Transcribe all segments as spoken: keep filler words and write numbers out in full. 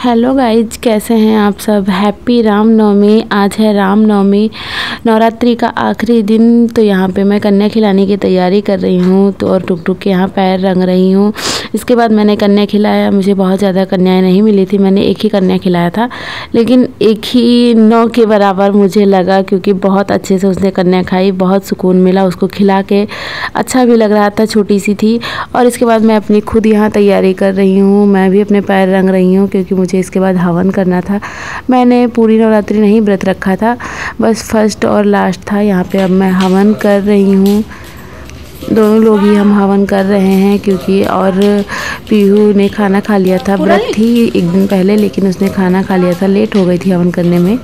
Hello guys, कैसे हैं आप सब। हैप्पी रामनवमी। आज है रामनवमी, नवरात्रि का आखिरी दिन। तो यहाँ पे मैं कन्या खिलाने की तैयारी कर रही हूँ तो और टुक टुक के यहाँ पैर रंग रही हूँ। इसके बाद मैंने कन्या खिलाया। मुझे बहुत ज़्यादा कन्याएं नहीं मिली थी, मैंने एक ही कन्या खिलाया था, लेकिन एक ही नौ के बराबर मुझे लगा, क्योंकि बहुत अच्छे से उसने कन्या खाई। बहुत सुकून मिला उसको खिला के, अच्छा भी लग रहा था, छोटी सी थी। और इसके बाद मैं अपनी खुद यहाँ तैयारी कर रही हूँ। मैं भी अपने पैर रंग रही हूँ, क्योंकि मुझे इसके बाद हवन करना था। मैंने पूरी नवरात्रि नहीं व्रत रखा था, बस फर्स्ट और लास्ट था। यहाँ पे अब मैं हवन कर रही हूँ। दोनों लोग ही हम हवन कर रहे हैं, क्योंकि और पीहू ने खाना खा लिया था। व्रत थी एक दिन पहले, लेकिन उसने खाना खा लिया था, लेट हो गई थी हवन करने में।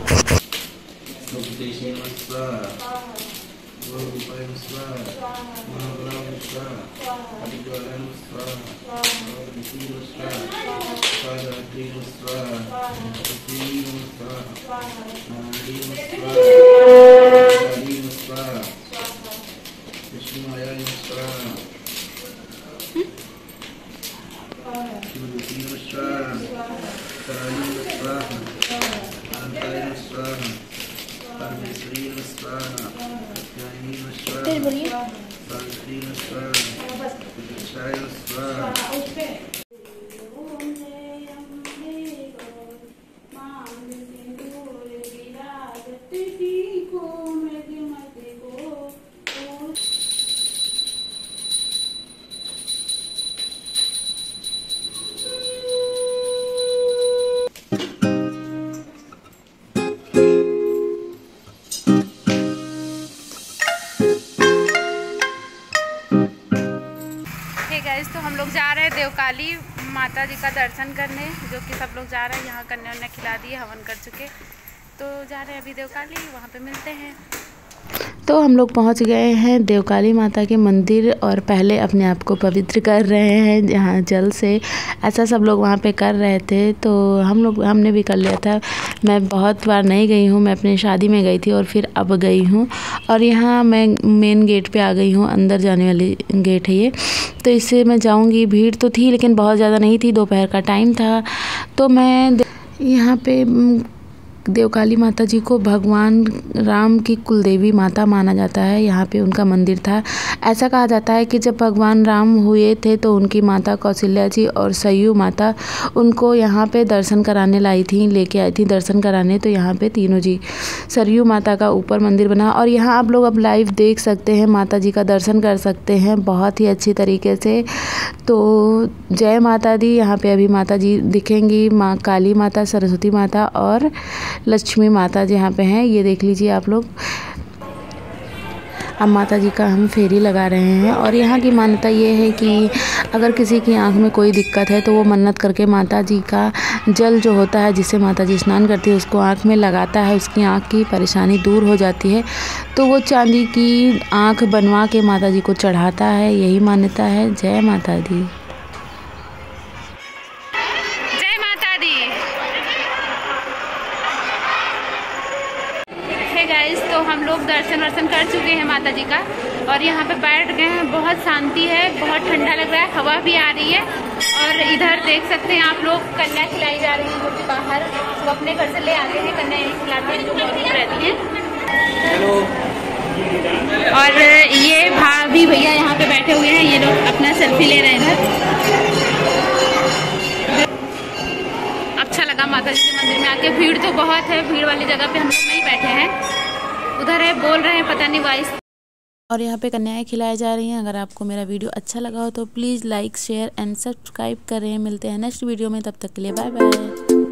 गाइस, तो हम लोग जा रहे हैं देवकाली माता जी का दर्शन करने, जो कि सब लोग जा रहे हैं। यहाँ कन्या ने खिला दिए, हवन कर चुके, तो जा रहे हैं अभी देवकाली, वहाँ पे मिलते हैं। तो हम लोग पहुंच गए हैं देवकाली माता के मंदिर, और पहले अपने आप को पवित्र कर रहे हैं जहाँ जल से। ऐसा सब लोग वहाँ पे कर रहे थे, तो हम लोग हमने भी कर लिया था। मैं बहुत बार नहीं गई हूँ, मैं अपनी शादी में गई थी और फिर अब गई हूँ। और यहाँ मैं मेन गेट पे आ गई हूँ, अंदर जाने वाली गेट है ये। तो इससे मैं जाऊँगी। भीड़ तो थी, लेकिन बहुत ज़्यादा नहीं थी, दोपहर का टाइम था। तो मैं यहाँ पे देवकाली माता जी को भगवान राम की कुलदेवी माता माना जाता है। यहाँ पे उनका मंदिर था। ऐसा कहा जाता है कि जब भगवान राम हुए थे तो उनकी माता कौशल्या जी और सरयू माता उनको यहाँ पे दर्शन कराने लाई थी, लेके आई थी दर्शन कराने। तो यहाँ पे तीनों जी, सरयू माता का ऊपर मंदिर बना, और यहाँ आप लोग अब लाइव देख सकते हैं, माता जी का दर्शन कर सकते हैं बहुत ही अच्छी तरीके से। तो जय माता दी। यहाँ पे अभी माता जी दिखेंगी, माँ काली माता, सरस्वती माता और लक्ष्मी माता जी यहाँ पे हैं। ये देख लीजिए आप लोग। अब माता जी का हम फेरी लगा रहे हैं। और यहाँ की मान्यता ये है कि अगर किसी की आंख में कोई दिक्कत है तो वो मन्नत करके माता जी का जल जो होता है, जिससे माता जी स्नान करती है, उसको आंख में लगाता है, उसकी आंख की परेशानी दूर हो जाती है। तो वो चांदी की आंख बनवा के माता जी को चढ़ाता है, यही मान्यता है। जय माता दी। गाइस, तो हम लोग दर्शन वर्शन कर चुके हैं माता जी का, और यहाँ पे बैठ गए हैं। बहुत शांति है, बहुत ठंडा लग रहा है, हवा भी आ रही है। और इधर देख सकते हैं आप लोग, कन्या खिलाई जा रही है, जो कि बाहर वो अपने घर से ले आते हैं, कन्या यही खिलाते हैं जो मौजूद रहती हैं। और ये भाभी भैया यहाँ पे बैठे हुए हैं, ये लोग अपना सेल्फी ले रहे हैं इधर। अच्छा लगा माता जी के मंदिर में आके। भीड़ तो बहुत है, भीड़ वाली जगह पे हम लोग नहीं बैठे हैं, उधर है, बोल रहे हैं पता नहीं वाइस। और यहाँ पे कन्याएं खिलाई जा रही हैं। अगर आपको मेरा वीडियो अच्छा लगा हो तो please like, share and subscribe करें। मिलते हैं नेक्स्ट वीडियो में, तब तक के लिए बाय बाय।